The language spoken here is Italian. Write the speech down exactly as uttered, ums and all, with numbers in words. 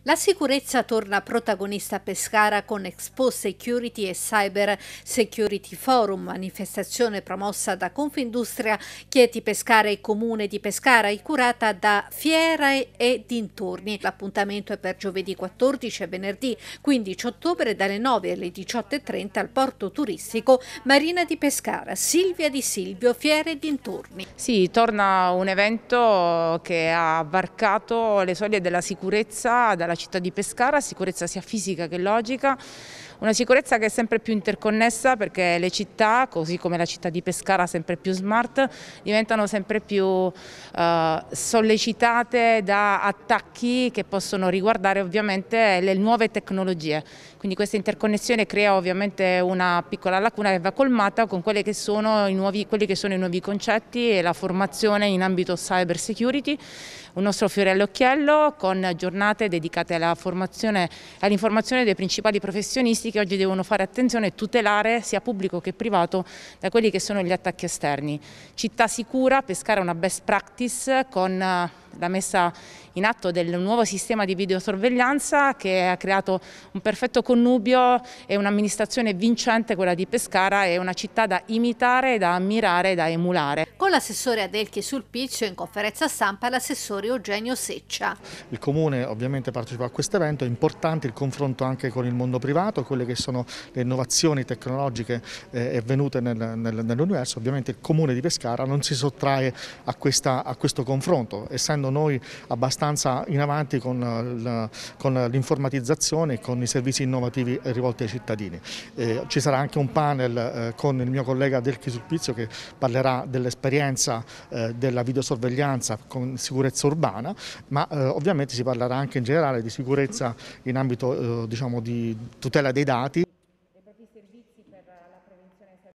La sicurezza torna protagonista a Pescara con Expo Security e Cyber Security Forum, manifestazione promossa da Confindustria, Chieti Pescara e Comune di Pescara e curata da Fiera e dintorni. L'appuntamento è per giovedì quattordici e venerdì quindici ottobre dalle nove alle diciotto e trenta al porto turistico Marina di Pescara. Silvia Di Silvio, Fiera e dintorni. Sì, torna un evento che ha varcato le soglie della sicurezza dalla città di Pescara, sicurezza sia fisica che logica, una sicurezza che è sempre più interconnessa perché le città, così come la città di Pescara sempre più smart, diventano sempre più eh, sollecitate da attacchi che possono riguardare ovviamente le nuove tecnologie. Quindi questa interconnessione crea ovviamente una piccola lacuna che va colmata con quelli che sono i nuovi, quelli che sono i nuovi concetti e la formazione in ambito cyber security. Un nostro fiore all'occhiello con giornate dedicate alla formazione e all'informazione dei principali professionisti che oggi devono fare attenzione e tutelare sia pubblico che privato da quelli che sono gli attacchi esterni. Città sicura, Pescara è una best practice con la messa in atto del nuovo sistema di videosorveglianza che ha creato un perfetto connubio e un'amministrazione vincente, quella di Pescara, è una città da imitare, da ammirare, da emulare. Con l'assessore Adelchi Sulpizio in conferenza stampa l'assessore Eugenio Seccia. Il Comune ovviamente partecipa a questo evento, è importante il confronto anche con il mondo privato, quelle che sono le innovazioni tecnologiche eh, venute nel, nel, nell'universo. Ovviamente il Comune di Pescara non si sottrae a, questa, a questo confronto, essendo noi abbastanza in avanti con l'informatizzazione e con i servizi innovativi rivolti ai cittadini. Eh, ci sarà anche un panel eh, con il mio collega Adelchi Sulpizio che parlerà dell'esperienza eh, della videosorveglianza con sicurezza urbana, ma eh, ovviamente si parlerà anche in generale di sicurezza in ambito eh, diciamo di tutela dei dati.